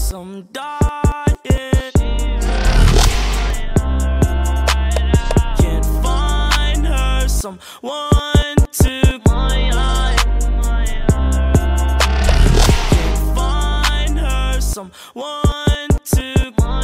I'm dying. Can't find her someone to can't find her someone to